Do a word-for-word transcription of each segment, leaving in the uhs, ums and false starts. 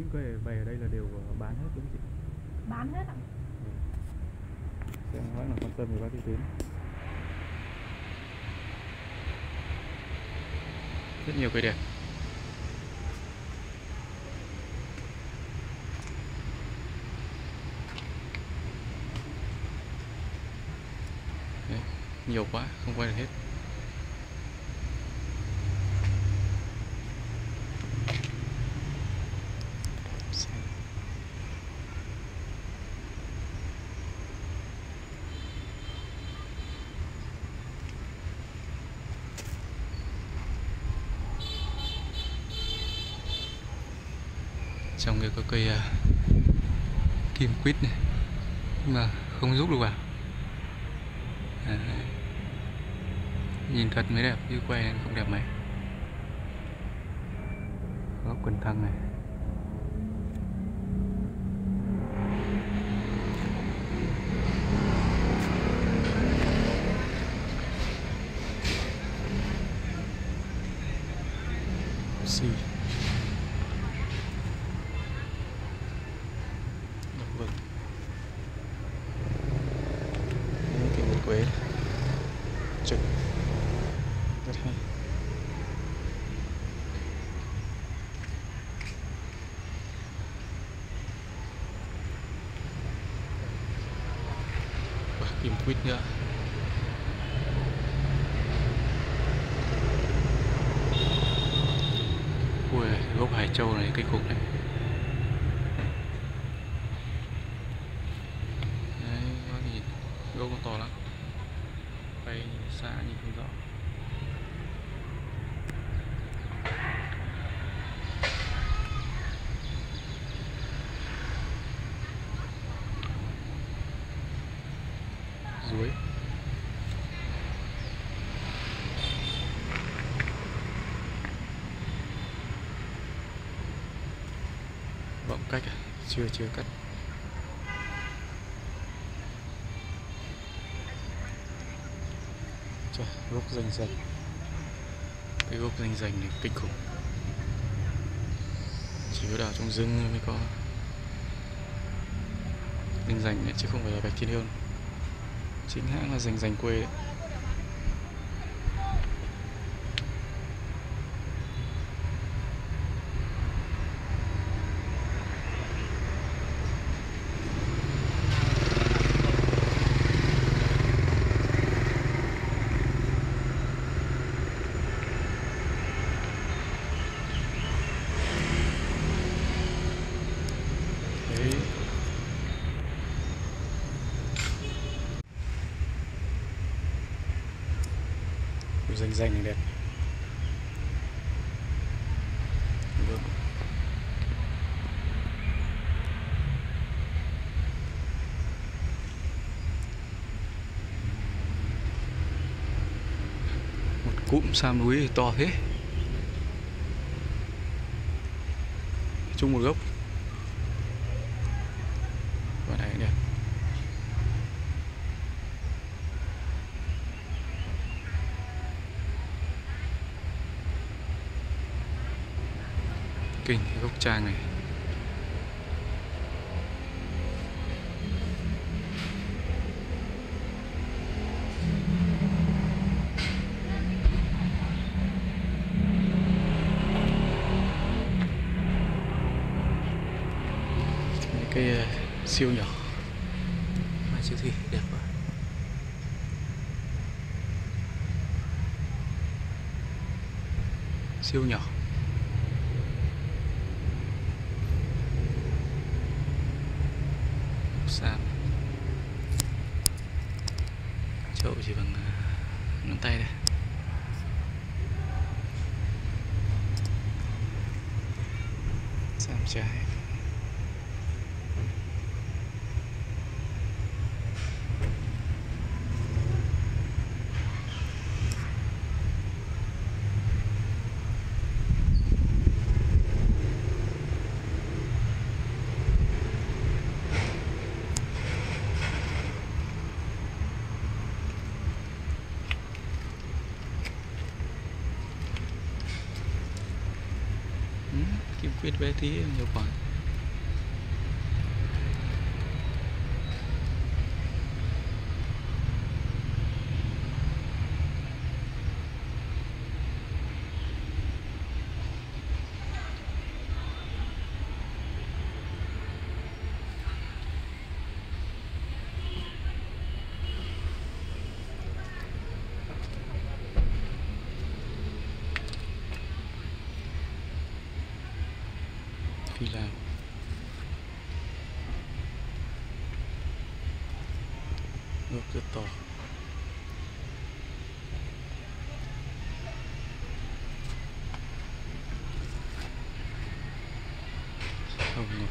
những cây bày ở đây là đều bán hết đúng không chị? Bán hết ạ. Ừ. Xem bác là quan tâm thì bác đi đến. Rất nhiều cây đẹp. Đấy, nhiều quá không quay được hết. Trong kia có cây uh, kim quýt này nhưng mà không giúp được vào. Đấy. Nhìn thật mới đẹp chứ quay không đẹp mấy. Góc quần thăng này. Xì. Vâng. Đây cái mũi quế trực rất hay. Và kim quýt nữa. Ui, gốc Hải Châu này cây khủng này. Đấy, bác nhìn gốc nó to lắm. Bay nhìn xa nhìn không rõ. Ruối. Vọng cách à? Chưa chưa cắt. Trời, gốc rành rành. Cái gốc rành rành này kinh khủng. Chỉ có đào trong rừng mới có rành rành này, chứ không phải là bạch thiên hương. Chính hãng là rành rành quê đấy. Đấy. Rành rành này đẹp. Được. Một cụm sam núi thì to thế. Chung một gốc. Quả này đẹp. Kinh cái gốc trang này. Cái uh, siêu nhỏ. Mai siêu thị đẹp quá. Siêu nhỏ. Sam. Chậu chỉ bằng uh, ngón tay đây. Sam trái. Kim quýt bé tí nhiều quả.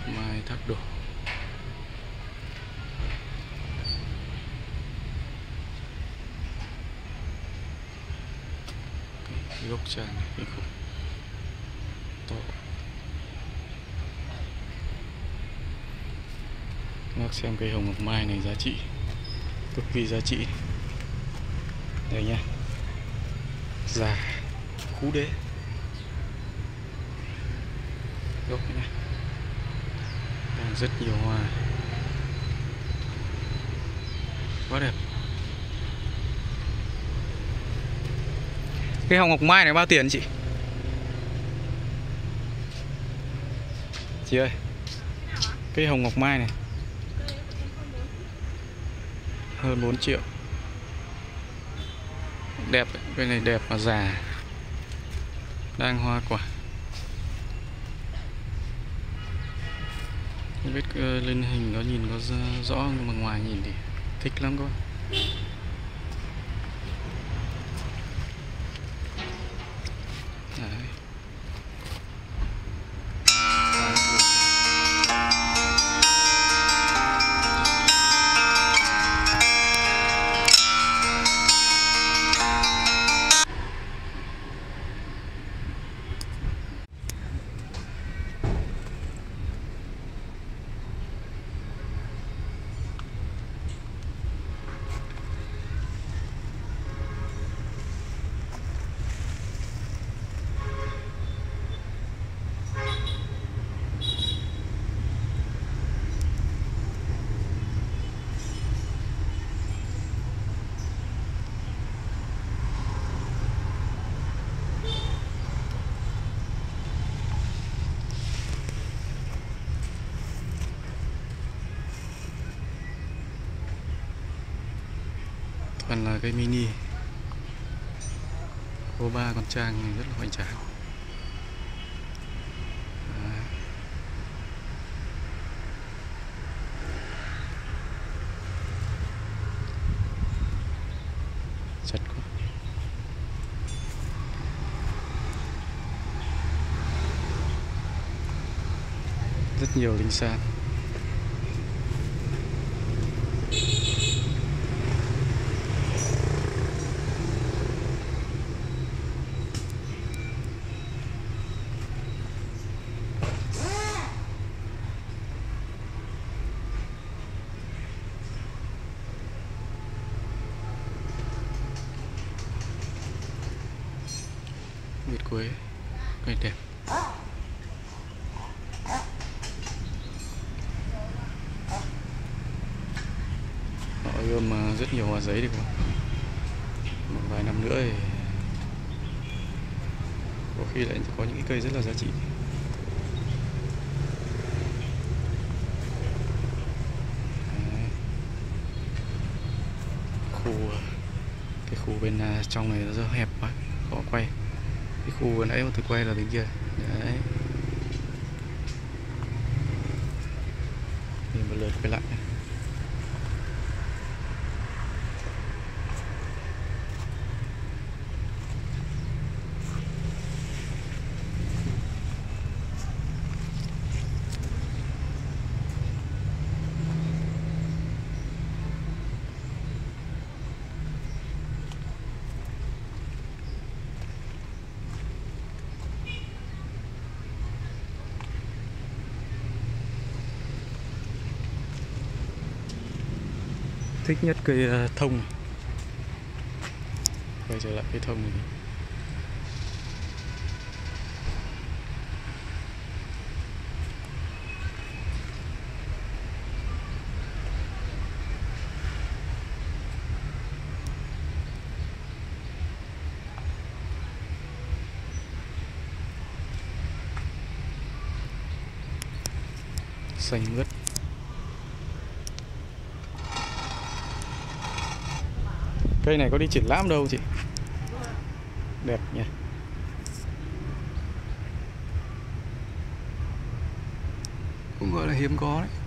mai thác đổ. Cái gốc tràng này kinh khủng to. Các xem cây hồng ngọc mai này giá trị cực kỳ giá trị. Đây nha, già khú đế gốc này đang rất nhiều hoa, quá đẹp. Cây hồng ngọc mai này bao tiền chị? Chị ơi, cây hồng ngọc mai này hơn bốn triệu. Đẹp, cây này đẹp mà già, đang hoa quả. Không biết lên hình nó nhìn có rõ nhưng mà ngoài nhìn thì thích lắm cơ. Đấy. Toàn là cây mini, có ba con trang này rất là hoành tráng. Chặt quá. Rất nhiều linh san. Nguyệt quế, cây đẹp. Họ ươm rất nhiều hoa giấy đi qua. Một vài năm nữa thì có khi lại có những cái cây rất là giá trị. Đấy. Khu cái khu bên trong này nó rất hẹp quá, khó quay. Cái khu vừa nãy mà tôi quay là bên kia. Đấy. Nhìn một lượt quay lại. Thích nhất cây thông. Quay trở lại cây thông này. Xanh mướt. Cây này có đi triển lãm đâu chị? Đẹp nhỉ. Cũng gọi là hiếm có đấy.